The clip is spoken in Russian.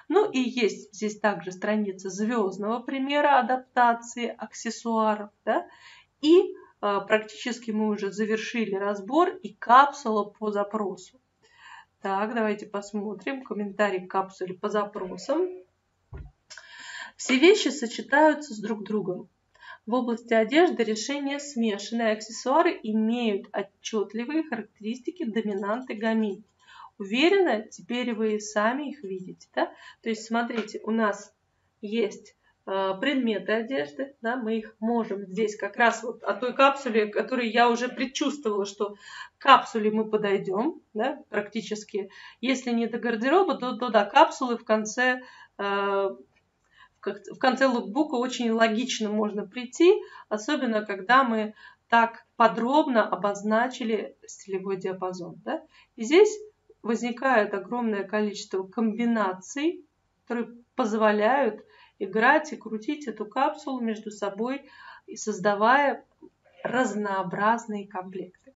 Ну и есть здесь также страница звездного примера адаптации аксессуаров. Да? И практически мы уже завершили разбор и капсула по запросу. Так, давайте посмотрим комментарий к капсуле по запросам. Все вещи сочетаются с друг другом. В области одежды решения смешанные, аксессуары имеют отчетливые характеристики доминанты гамин. Уверена, теперь вы и сами их видите. Да? То есть, смотрите, у нас есть предметы одежды, да, мы их можем здесь как раз вот о той капсуле, которой я уже предчувствовала, что к капсуле мы подойдем, да, практически. Если не до гардероба, то до капсулы в конце лукбука очень логично можно прийти, особенно когда мы так подробно обозначили стилевой диапазон. Да? И здесь возникает огромное количество комбинаций, которые позволяют играть и крутить эту капсулу между собой, и создавая разнообразные комплекты.